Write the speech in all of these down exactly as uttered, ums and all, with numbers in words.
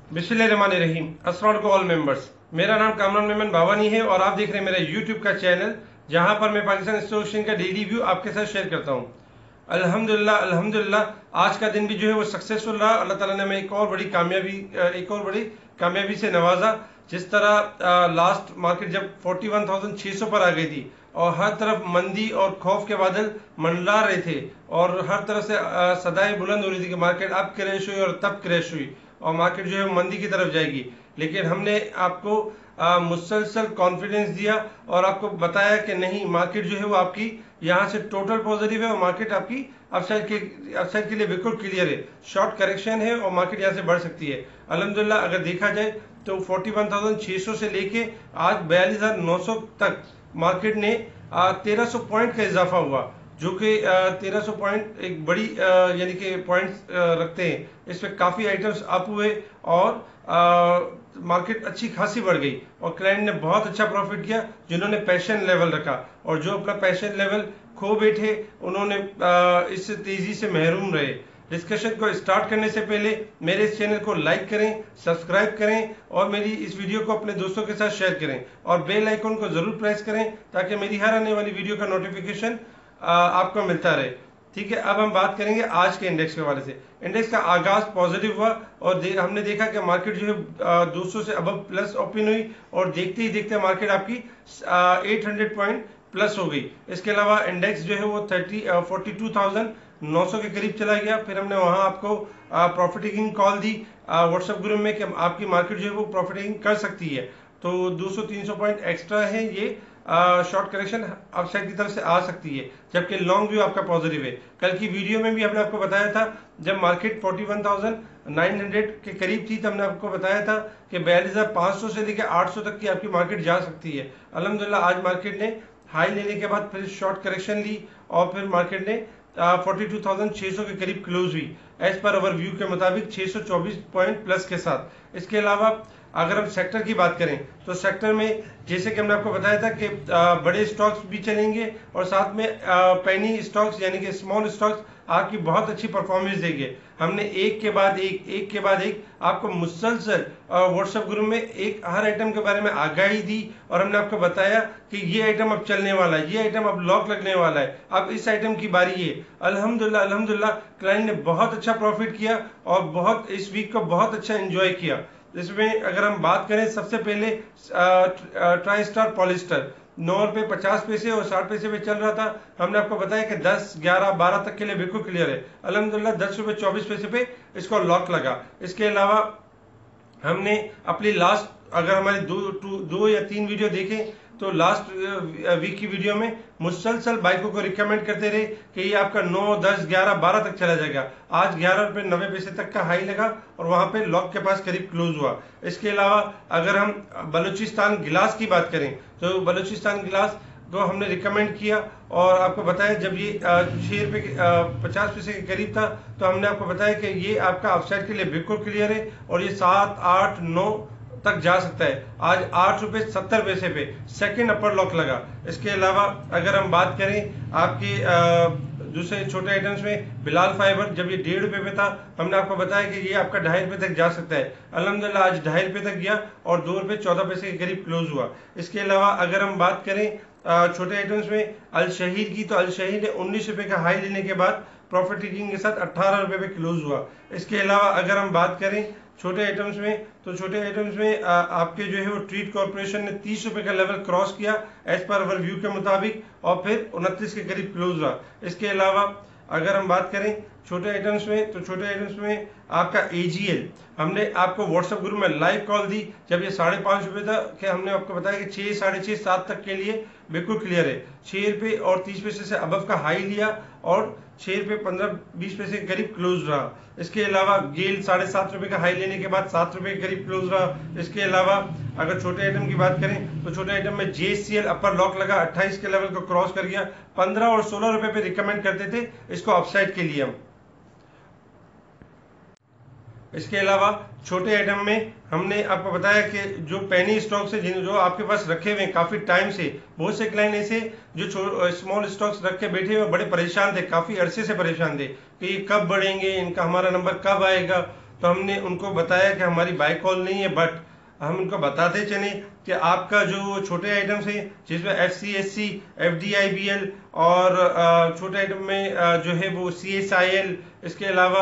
बिस्मिल्लाहिर्रहमानिर्रहीम। अस्सलाम वालेकुम ऑल मेंबर्स। मेरा नाम कामरान मेमन बावानी है और आप देख रहे हैं मेरा यूट्यूब का चैनल, जहां पर मैं पाकिस्तान स्टॉक एक्सचेंज का डेली व्यू आपके साथ शेयर करता हूं। अल्हम्दुलिल्लाह अल्हम्दुलिल्लाह आज का दिन भी जो है वो सक्सेसफुल रहा। अल्लाह ताला ने हमें एक और बड़ी कामयाबी एक और बड़ी कामयाबी से नवाजा। जिस तरह लास्ट मार्केट जब फोर्टी वन थाउजेंड छः सौ पर आ गई थी और हर तरफ मंदी और खौफ के बादल मंडला रहे थे और हर तरफ से सदाएं बुलंद हो रही थी कि मार्केट अब क्रैश हुई और तब क्रैश हुई और मार्केट जो है मंदी की तरफ जाएगी। लेकिन हमने आपको मुसलसल कॉन्फिडेंस दिया और आपको बताया कि नहीं, मार्केट जो है वो आपकी यहाँ से टोटल पॉजिटिव है और मार्केट आपकी अपसाइड के अपसाइड के लिए बिल्कुल क्लियर है। शॉर्ट करेक्शन है और मार्केट यहाँ से बढ़ सकती है। अल्हम्दुलिल्लाह अगर देखा जाए तो फोर्टी वन थाउजेंड छः सौ से लेके आज बयालीस हजार नौ सौ तक मार्केट ने तेरह सौ पॉइंट का इजाफा हुआ, जो कि तेरह सौ पॉइंट एक बड़ी यानी कि पॉइंट्स रखते हैं। इसमें काफ़ी आइटम्स अप हुए और मार्केट अच्छी खासी बढ़ गई और क्लाइंट ने बहुत अच्छा प्रॉफिट किया जिन्होंने पैशन लेवल रखा, और जो अपना पैशन लेवल खो बैठे उन्होंने इस तेजी से महरूम रहे। डिस्कशन को स्टार्ट करने से पहले मेरे इस चैनल को लाइक करें, सब्सक्राइब करें और मेरी इस वीडियो को अपने दोस्तों के साथ शेयर करें और बेल आइकन को जरूर प्रेस करें ताकि मेरी हर आने वाली वीडियो का नोटिफिकेशन आपको मिलता रहे। ठीक है, अब हम बात करेंगे आज के इंडेक्स के हवाले से। इंडेक्स का आगाज पॉजिटिव हुआ और दे, हमने देखा कि मार्केट जो है दो सौ से अबव प्लस ओपन हुई और देखते ही देखते मार्केट आपकी आठ सौ पॉइंट प्लस हो गई। इसके अलावा इंडेक्स जो है वो थर्टी फोर्टी टू थाउजेंड नौ सौ के करीब चला गया। फिर हमने वहां आपको प्रॉफिट टेकिंग कॉल दी व्हाट्सएप ग्रुप में कि आपकी मार्केट जो है वो प्रॉफिट टेकिंग कर सकती है। तो दो सौ तीन सौ पॉइंट एक्स्ट्रा है, ये शॉर्ट करेक्शन अपसाइड की तरफ से आ सकती है, जबकि लॉन्ग व्यू आपका पॉजिटिव है। कल की वीडियो में भी हमने आपको बताया था जब market forty one thousand nine hundred के करीब थी, तो हमने आपको बताया था कि बयालीस हजार पाँच सौ से लेकर आठ सौ तक की आपकी मार्केट जा सकती है। अल्हम्दुलिल्लाह आज मार्केट ने हाई लेने के बाद फिर शॉर्ट करेक्शन ली और फिर मार्केट ने फोर्टी टू थाउजेंड छः सौ के करीब क्लोज हुई एज पर ओवर व्यू के मुताबिक छः सौ चौबीस पॉइंट प्लस के साथ। इसके अलावा अगर हम सेक्टर की बात करें तो सेक्टर में जैसे कि हमने आपको बताया था कि बड़े स्टॉक्स भी चलेंगे और साथ में पेनी स्टॉक्स यानी कि स्मॉल स्टॉक्स आपकी बहुत अच्छी परफॉर्मेंस देंगे। हमने एक के बाद एक एक के बाद एक आपको मुसलसल व्हाट्सएप ग्रुप में एक हर आइटम के बारे में आगाही दी और हमने आपको बताया कि ये आइटम अब चलने वाला है, ये आइटम अब लॉक लगने वाला है, अब इस आइटम की बारी है। अल्हम्दुलिल्लाह अल्हम्दुलिल्लाह क्लाइंट ने बहुत अच्छा प्रॉफिट किया और बहुत इस वीक को बहुत अच्छा एंजॉय किया। इसमें अगर हम बात करें सबसे पहले ट्राई स्टार पॉलिस्टर नौ रुपये पचास पैसे और साठ पैसे पे चल रहा था। हमने आपको बताया कि दस ग्यारह बारह तक के लिए बिल्कुल क्लियर है। अल्हम्दुलिल्लाह दस रुपये चौबीस पैसे पे इसको लॉक लगा। इसके अलावा हमने अपनी लास्ट अगर हमारी दो टू दो या तीन वीडियो देखें तो लास्ट वीक की वीडियो में मुसलसल बाइकों को रिकमेंड करते रहे कि ये आपका नौ दस ग्यारह बारह तक चला जाएगा। आज ग्यारह रुपये नब्बे पैसे तक का हाई लगा और वहां पे लॉक के पास करीब क्लोज हुआ। इसके अलावा अगर हम बलूचिस्तान गिलास की बात करें तो बलूचिस्तान गिलास को हमने रिकमेंड किया और आपको बताया जब ये छः रुपये पचास पैसे के करीब था तो हमने आपको बताया कि ये आपका अपसाइड के लिए बिल्कुल क्लियर है और ये सात आठ नौ तक जा सकता है। आज आठ रुपये सत्तर पैसे पे सेकंड अपर लॉक लगा। इसके अलावा अगर हम बात करें आपके दूसरे छोटे आइटम्स में बिलाल फाइबर जब ये डेढ़ रुपये पे था हमने आपको बताया कि ये आपका ढाई रुपये तक जा सकता है। अल्हम्दुलिल्लाह आज ढाई रुपये तक गया और दो रुपये चौदह पैसे के करीब क्लोज हुआ। इसके अलावा अगर हम बात करें छोटे आइटम्स में अल शहीद की तो अल शहीद ने उन्नीस रुपये का हाई लेने के बाद प्रॉफिट टेकिंग के साथ अट्ठारह रुपये पे क्लोज हुआ। इसके अलावा अगर हम बात करें छोटे आइटम्स में तो छोटे आइटम्स में आ, आपके जो है वो ट्रीट कॉर्पोरेशन ने तीस रुपए का लेवल क्रॉस किया एज पर अवर व्यू के मुताबिक और फिर उनतीस के करीब क्लोज हुआ। इसके अलावा अगर हम बात करें छोटे आइटम्स में तो छोटे आइटम्स में आपका एजीएल हमने आपको व्हाट्सएप ग्रुप में लाइव कॉल दी जब ये साढ़े पाँच रुपये था कि हमने आपको बताया कि छः साढ़े छः सात तक के लिए बिल्कुल क्लियर है। छः रुपये और तीस पैसे से अबव का हाई लिया और छः रुपये पंद्रह बीस पैसे के करीब क्लोज रहा। इसके अलावा गेल साढ़े सात रुपये का हाई लेने के बाद सात रुपये के करीब क्लोज रहा। इसके अलावा अगर छोटे आइटम की बात करें तो छोटे आइटम में जेसीएल अपर लॉक लगा, अट्ठाईस के लेवल को क्रॉस कर गया। पंद्रह और सोलह रुपये पे रिकमेंड करते थे इसको अपसाइड के लिए हम। इसके अलावा छोटे आइटम में हमने आपको बताया कि जो पेनी स्टॉक्स है जिन जो आपके पास रखे हुए काफी टाइम से, बहुत से क्लाइंट ऐसे जो स्मॉल स्टॉक्स रख के बैठे हुए बड़े परेशान थे, काफी अरसे से परेशान थे कि ये कब बढ़ेंगे, इनका हमारा नंबर कब आएगा। तो हमने उनको बताया कि हमारी बाय कॉल नहीं है, बट हम उनको बताते चले कि आपका जो छोटे आइटम्स हैं जिसमें F C S C, F D I B L और अ, छोटे आइटम में अ, जो है वो सी एस आई एल, इसके अलावा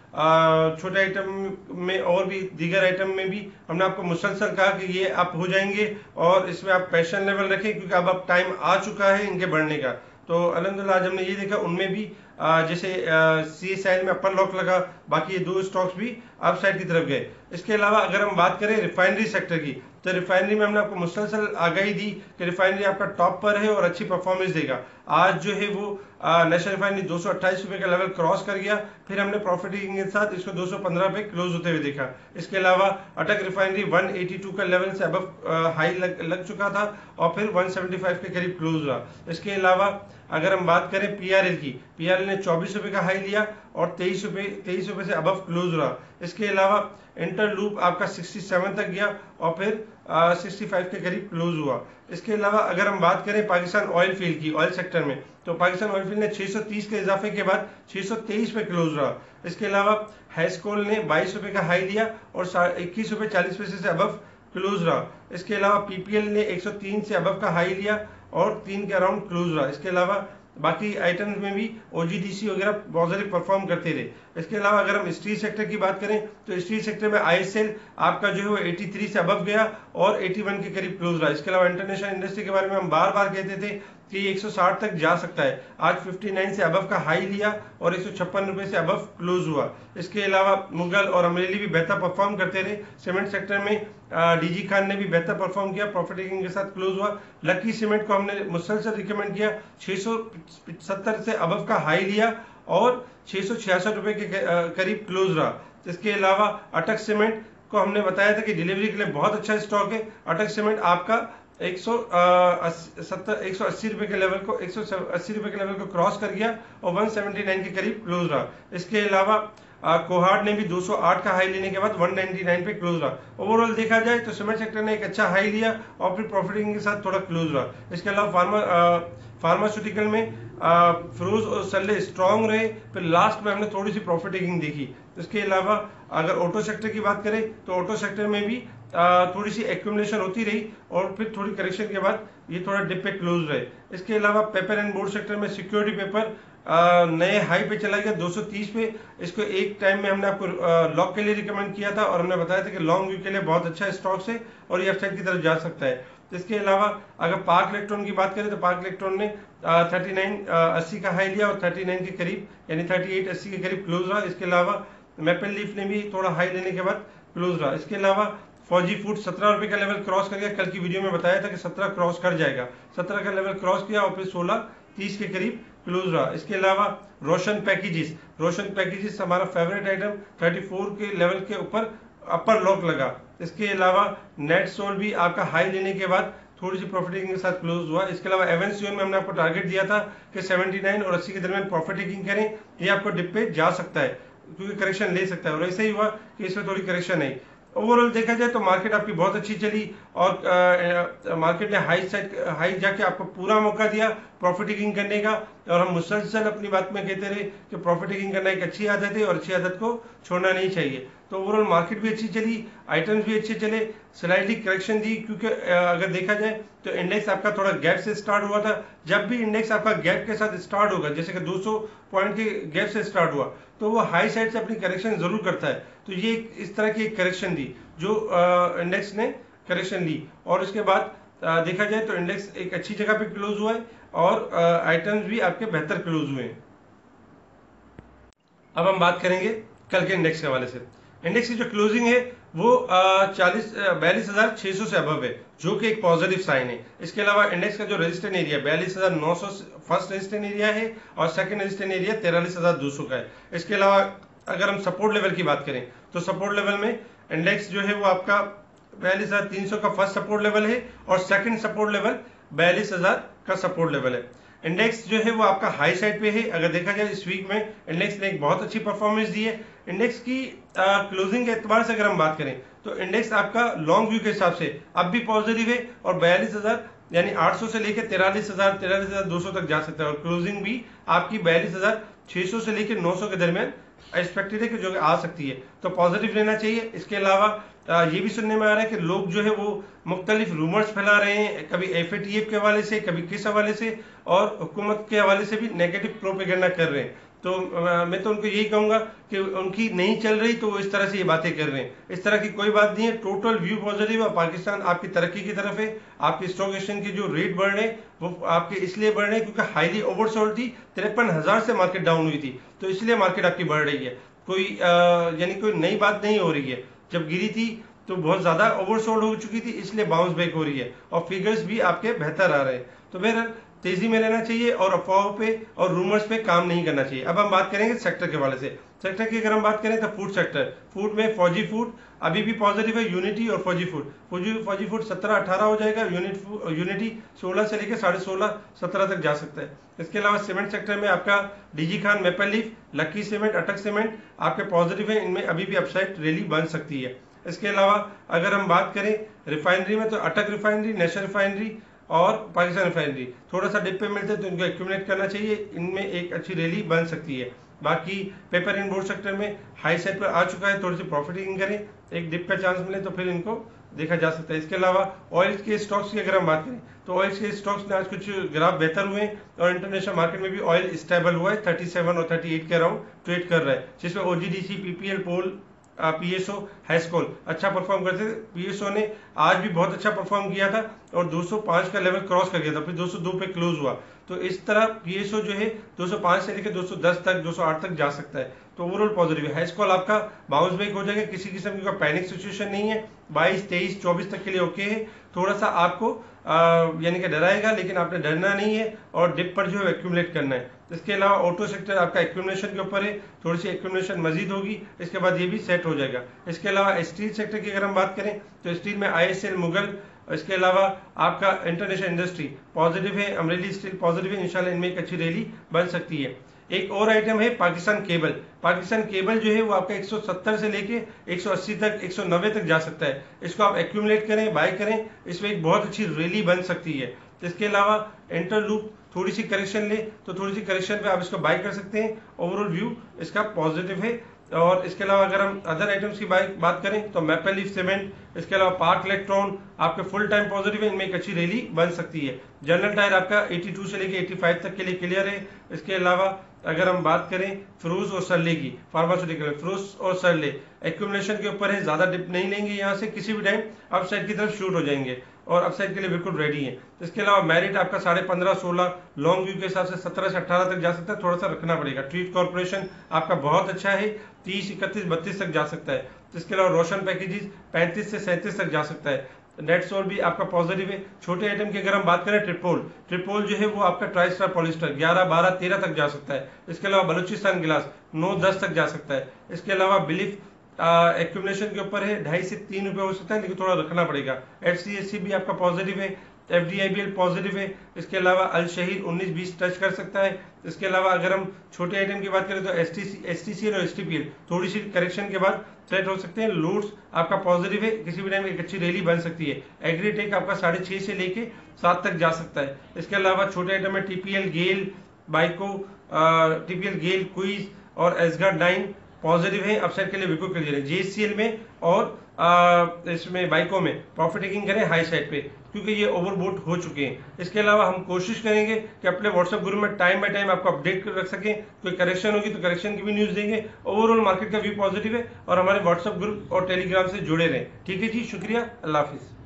अ, छोटे आइटम में और भी दीगर आइटम में भी हमने आपको मुसलसल कहा कि ये आप हो जाएंगे और इसमें आप पैशन लेवल रखें, क्योंकि अब अब टाइम आ चुका है इनके बढ़ने का। तो अल्हम्दुलिल्लाह आज हमने ये देखा उनमें भी अ, जैसे सी एस आई एल में अपर लॉक लगा, बाकी ये दो स्टॉक्स भी अप साइड की तरफ गए। इसके अलावा अगर हम बात करें रिफाइनरी सेक्टर की, तो रिफाइनरी में हमने आपको मुसलसल आगाही दी कि रिफाइनरी आपका टॉप पर है और अच्छी परफॉर्मेंस देगा। आज जो है वो नेशनल रिफाइनरी दो सौ अट्ठाईस रुपए का लेवल क्रॉस कर गया, फिर हमने प्रॉफिटिंग के साथ इसको दो सौ पंद्रह पे क्लोज होते हुए देखा। इसके अलावा अटक रिफाइनरी एक सौ बयासी का लेवल से अब हाई लग, लग चुका था और फिर एक सौ पचहत्तर के करीब क्लोज रहा। इसके अलावा अगर हम बात करें पी आर एल की, पी आर एल ने चौबीस रुपए का हाई लिया और तेईस रुपए तेईस रुपए से अबव क्लोज रहा। इसके अलावा इंटरलूप आपका सड़सठ तक गया और फिर पैंसठ के करीब क्लोज हुआ। इसके अलावा अगर हम बात करें पाकिस्तान ऑयल फील्ड की, ऑयल सेक्टर में, तो पाकिस्तान ऑयल फील्ड ने छह सौ तीस के इजाफे के बाद छह सौ तेईस पे क्लोज रहा। इसके अलावा हैस्कोल ने बाईस रुपए का हाई लिया और इक्कीस रुपए चालीस पैसे से अबव क्लोज रहा। इसके अलावा पी पी एल ने एक सौ तीन से अबव का हाई लिया और तीन के अराउंड क्लोज रहा। इसके अलावा बाकी आइटम्स में भी ओ जी डी सी वगैरह पॉजिटिव परफॉर्म करते रहे। इसके अलावा अगर हम स्टील सेक्टर की बात करें तो स्टील सेक्टर में आई एस एल आपका जो है वो तिरासी से अबव गया और इक्यासी के करीब क्लोज रहा। इसके अलावा इंटरनेशनल इंडस्ट्री के बारे में हम बार बार कहते थे कि ये एक सौ साठ तक जा सकता है, आज उनसठ से अबव का हाई लिया और एक सौ छप्पन रुपए से अबव क्लोज हुआ। इसके अलावा मुगल और अमरेली भी बेहतर परफॉर्म करते रहे। सीमेंट सेक्टर में डीजी खान ने भी बेहतर परफॉर्म किया, प्रॉफिट टेकिंग के साथ क्लोज हुआ। लकी सीमेंट को हमने मुसलसल रिकमेंड किया, छह सौ सत्तर से अबव का हाई लिया और छह सौ छियासठ रुपए के करीब क्लोज रहा। इसके अलावा अटक सीमेंट को हमने बताया था कि डिलीवरी के लिए बहुत अच्छा स्टॉक है। अटक सीमेंट आपका एक सौ सत्तर एक सौ अस्सी रुपए के लेवल को एक सौ अस्सी रुपए के लेवल को क्रॉस कर गया और एक सौ उन्यासी के करीब क्लोज रहा। इसके अलावा कोहार्ड ने भी दो सौ आठ का हाई लेने के बाद एक सौ निन्यानवे पे क्लोज रहा। ओवरऑल देखा जाए तो सीमेंट सेक्टर ने एक अच्छा हाई लिया और फिर प्रॉफिटिंग के साथ थोड़ा क्लोज रहा। इसके अलावा फार्मा फार्मास्यूटिकल में फिरोज और सल्ले स्ट्रांग रहे, फिर लास्ट में हमने थोड़ी सी प्रॉफिट टेकिंग देखी। इसके अलावा अगर ऑटो सेक्टर की बात करें तो ऑटो सेक्टर में भी आ, थोड़ी सी एक्यूमुलेशन होती रही और फिर थोड़ी करेक्शन के बाद ये थोड़ा डिप पे क्लोज रहे। इसके अलावा पेपर एंड बोर्ड सेक्टर में सिक्योरिटी पेपर नए हाई पे चला गया दो सौ तीस पे। इसको एक टाइम में हमने आपको लॉन्ग के लिए रिकमेंड किया था और हमने बताया था कि लॉन्ग व्यू के लिए बहुत अच्छा स्टॉक्स है और ये अपसाइड की तरफ जा सकता है। इसके अलावा अगर पार्क इलेक्ट्रॉन की बात करें तो पार्क इलेक्ट्रॉन ने थर्टी नाइन अस्सी का हाई लिया और थर्टी नाइन के करीब यानी थर्टी एट अस्सी के करीब क्लोज रहा। इसके अलावा मैपल लीफ ने भी थोड़ा हाई लेने के बाद क्लोज रहा। इसके अलावा फौजी फूड सत्रह रुपए का लेवल क्रॉस कर गया, कल की वीडियो में बताया था कि सत्रह क्रॉस कर जाएगा, सत्रह का लेवल क्रॉस किया और फिर सोलह तीस के करीब क्लोज रहा। इसके अलावा रोशन पैकेजेस रोशन पैकेजेस हमारा फेवरेट आइटम चौंतीस के लेवल के ऊपर अपर लॉक लगा। इसके अलावा नेट सोल भी आपका हाई लेने के बाद थोड़ी सी प्रॉफिटिंग के साथ क्लोज हुआ। इसके अलावा एवेंसियन में हमने आपको टारगेट दिया था कि उन्यासी और अस्सी के दरमियान प्रॉफिट टेकिंग करें, ये आपको डिप पे जा सकता है क्योंकि करेक्शन ले सकता है और ऐसा ही हुआ कि इसमें थोड़ी करेक्शन आई। ओवरऑल देखा जाए तो मार्केट आपकी बहुत अच्छी चली और मार्केट ने हाई साइड हाई जाके आपको पूरा मौका दिया प्रॉफिट टेकिंग करने का और हम मुसलसल अपनी बात में कहते रहे कि प्रॉफिट टेकिंग करना एक अच्छी आदत है और अच्छी आदत को छोड़ना नहीं चाहिए। तो ओवरऑल मार्केट भी अच्छी चली, आइटम्स भी अच्छे चले, स्लाइडली करेक्शन दी क्योंकि अगर देखा जाए तो इंडेक्स आपका थोड़ा गैप से स्टार्ट हुआ था। जब भी इंडेक्स आपका गैप के साथ स्टार्ट होगा, जैसे कि दो सौ पॉइंट के गैप से स्टार्ट हुआ, तो वो हाई साइड से अपनी करेक्शन जरूर करता है। तो ये इस तरह की एक करेक्शन दी जो इंडेक्स ने करेक्शन ली और उसके बाद आ, देखा जाए तो इंडेक्स एक अच्छी जगह पे क्लोज हुआ है और आइटम्स भी आपके बेहतर क्लोज हुए हैं। अब हम बात करेंगे कल के इंडेक्स के हवाले से। इंडेक्स की जो क्लोजिंग है वो चालीस बयालीस हजार छह सौ से अबव है, जो कि एक पॉजिटिव साइन है। इसके अलावा इंडेक्स का जो रेजिस्टेंस एरिया बयालीस हजार नौ सौ फर्स्ट रेजिस्टेंस एरिया है और सेकंड रेजिस्टेंस एरिया तैंतालीस हजार दो सौ का है। इसके अलावा अगर हम सपोर्ट लेवल की बात करें तो सपोर्ट लेवल में इंडेक्स जो है वो आपका बयालीस हजार तीन सौ का फर्स्ट सपोर्ट लेवल है और सेकंड सपोर्ट लेवल बयालीस हजार का सपोर्ट लेवल है। इंडेक्स जो है वो आपका हाई साइड पे है। अगर देखा जाए इस वीक में इंडेक्स ने एक बहुत अच्छी परफॉर्मेंस दी है। इंडेक्स की क्लोजिंग के एतबार से अगर हम बात करें तो इंडेक्स आपका लॉन्ग व्यू के हिसाब से अब भी पॉजिटिव है और बयालीस हजार यानी आठ सौ से लेकर तिरालीस हजार तिरालीस हजार दो सौ तक जा सकता है और क्लोजिंग भी आपकी बयालीस हजार छह सौ से लेकर नौ सौ के दरमियान एक्सपेक्टेड है कि जो आ सकती है, तो पॉजिटिव लेना चाहिए। इसके अलावा ये भी सुनने में आ रहा है कि लोग जो है वो मुख्तलिफ रूमर्स फैला रहे हैं, कभी एफ ए टी एफ के हवाले से, कभी किस हवाले से, और हुकूमत के हवाले से भी नेगेटिव प्रोपेगेंडा कर रहे हैं। तो आ, मैं तो उनको यही कहूंगा कि उनकी नहीं चल रही तो वो इस तरह से ये बातें कर रहे हैं। इस तरह की कोई बात नहीं है, टोटल व्यू पॉजिटिव है। पाकिस्तान आपकी तरक्की की तरफ है। आपकी स्टॉक एक्सचेंज के जो रेट बढ़ रहे हैं वो आपके इसलिए बढ़ रहे हैं क्योंकि हाईली ओवरसोल्ड थी, तिरपन हजार से मार्केट डाउन हुई थी, तो इसलिए मार्केट आपकी बढ़ रही है। कोई यानी कोई नई बात नहीं हो रही है। जब गिरी थी तो बहुत ज्यादा ओवरसोल्ड हो चुकी थी, इसलिए बाउंस बैक हो रही है और फिगर्स भी आपके बेहतर आ रहे हैं। तो बहरहाल तेजी में लेना चाहिए और अफवाहों पे और रूमर्स पे काम नहीं करना चाहिए। अब हम बात करेंगे सेक्टर के हवाले से। सेक्टर की अगर हम बात करें तो फूड सेक्टर, फूड में फौजी फूड अभी भी पॉजिटिव है, यूनिटी और फौजी फूड। फौजी फौजी फूड सत्रह अठारह हो जाएगा, यूनिट यूनिटी सोलह से लेकर साढ़े सोलह सत्रह तक जा सकता है। इसके अलावा सीमेंट सेक्टर में आपका DG Khan, maple leaf, lucky cement, Attock cement आपके पॉजिटिव है, इनमें अभी भी अपसाइड रैली बन सकती है। इसके अलावा अगर हम बात करें रिफाइनरी में तो अटक रिफाइनरी, नेशनल रिफाइनरी और पाकिस्तान रिफाइनरी थोड़ा सा डिप पे मिलते हैं तो इनको एक्यूमुलेट करना चाहिए, इनमें एक अच्छी रैली बन सकती है। बाकी पेपर एंड बोर्ड सेक्टर में हाई साइड पर आ चुका है, थोड़ी सी प्रॉफिटिंग करें, एक डिप का चांस मिले तो फिर इनको देखा जा सकता है। इसके अलावा ऑयल के स्टॉक्स की अगर हम बात करें तो ऑयल के स्टॉक्स में आज कुछ ग्राफ बेहतर हुए हैं और इंटरनेशनल मार्केट में भी ऑयल स्टेबल हुआ है, सैंतीस और अड़तीस के अराउंड ट्रेड कर रहा है, जिसमें OGDC, PPL, POL, PSO, Hascol अच्छा परफॉर्म करते थे। पीएसओ ने आज भी बहुत अच्छा परफॉर्म किया था और दो सौ पाँच का लेवल क्रॉस कर गया था, फिर दो सौ दो पे क्लोज हुआ। तो इस तरह पीएसओ जो है दो सौ पाँच से लेकर दो सौ दस तक, दो सौ आठ तक जा सकता है, तो ओवरऑल पॉजिटिव है। हैस्कोल आपका बाउंस बैक हो जाएगा, किसी किस्म की पैनिक सिचुएशन नहीं है, बाईस, तेईस, चौबीस तक के लिए ओके है। थोड़ा सा आपको यानी कि डराएगा, लेकिन आपने डरना नहीं है और डिप पर जो है एक्यूमुलेट करना है। इसके अलावा ऑटो सेक्टर आपका एक्यूमुलेशन के ऊपर है, थोड़ी सी एक्यूमुलेशन मजीद होगी, इसके बाद ये भी सेट हो जाएगा। इसके अलावा स्टील सेक्टर की अगर हम बात करें तो स्टील में आईएसएल, मुगल, इसके अलावा आपका इंटरनेशनल इंडस्ट्री पॉजिटिव है, अमरेली स्टील पॉजिटिव है, इंशाल्लाह इनमें एक अच्छी रैली बन सकती है। एक और आइटम है पाकिस्तान केबल। पाकिस्तान केबल जो है वो आपका एक सौ सत्तर से लेके एक सौ अस्सी तक, एक सौ नब्बे तक जा सकता है। इसको आप एक्यूमुलेट करें, बाय करें, इसमें एक बहुत अच्छी रैली बन सकती है। इसके अलावा इंटरलूप थोड़ी सी करेक्शन ले तो थोड़ी सी करेक्शन पे आप इसको बाय कर सकते हैं। ओवरऑल व्यू इसका पॉजिटिव है। और इसके अलावा अगर हम अदर आइटम्स की बात करें तो मैपल लीफ सीमेंट, इसके अलावा पार्क इलेक्ट्रॉन आपके फुल टाइम पॉजिटिव है, इनमें एक अच्छी रैली बन सकती है। जनरल टायर आपका बयासी से लेकर पचासी तक के लिए क्लियर है। इसके अलावा अगर हम बात करें फ्रूज और सरले की, फार्मास्यूटिकल, फ्रूज और सरले एक्यूमुलेशन के ऊपर है, ज्यादा डिप नहीं लेंगे, यहाँ से किसी भी टाइम अपसाइड की तरफ शूट हो जाएंगे और अपसाइड के लिए बिल्कुल रेडी है। इसके अलावा मेरिट आपका साढ़े पंद्रह सोलह, लॉन्ग व्यू के हिसाब से सत्रह से अठारह तक जा सकता है, थोड़ा सा रखना पड़ेगा। ट्रीट कॉर्पोरेशन आपका बहुत अच्छा है, तीस, इकतीस, बत्तीस तक जा सकता है। इसके अलावा रोशन पैकेजेस पैंतीस से सैंतीस तक जा सकता है। नेट सोल भी आपका पॉजिटिव है। छोटे आइटम की अगर हम बात करें ट्रिपोल, ट्रिपोल जो है वो आपका ट्राइस्टार पॉलिस्टर ग्यारह, बारह, तेरह तक जा सकता है। इसके अलावा बलूचिस्तान गिलास नौ, दस तक जा सकता है। इसके अलावा बिलीफ एक्यूमुलेशन के ऊपर है, ढाई से तीन रुपए हो सकता है, लेकिन थोड़ा रखना पड़ेगा। एफ सी एस सी भी आपका पॉजिटिव है, F D I B L positive है। इसके अलावा अल शहीद उन्नीस बीस टच कर सकता है। इसके अलावा अगर हम छोटे आइटम की बात करें तो S T C, S T C और एस टी पी एल थोड़ी सी करेक्शन के बाद सेट हो सकते हैं। लूट्स आपका पॉजिटिव है, किसी भी टाइम एक अच्छी रैली बन सकती है। एग्रीटेक आपका साढ़े छह से लेके सात तक जा सकता है। इसके अलावा छोटे आइटम में TPL, Gail, Byco, TPL, Gail, क्वीज और एसगार्ड नाइन पॉजिटिव है, अपसाइड के लिए बिल्कुल क्लियर है। जेएससीएल में और आ, इसमें बाइकों में प्रॉफिट टेकिंग करें हाई साइड पे, क्योंकि ये ओवरबोट हो चुके हैं। इसके अलावा हम कोशिश करेंगे कि अपने व्हाट्सएप ग्रुप में टाइम बाय टाइम आपको अपडेट कर रख सकें, कोई करेक्शन होगी तो करेक्शन की भी न्यूज देंगे। ओवरऑल मार्केट का व्यू पॉजिटिव है और हमारे व्हाट्सएप ग्रुप और टेलीग्राम से जुड़े रहें। ठीक है जी, शुक्रिया, अल्लाह हाफिज।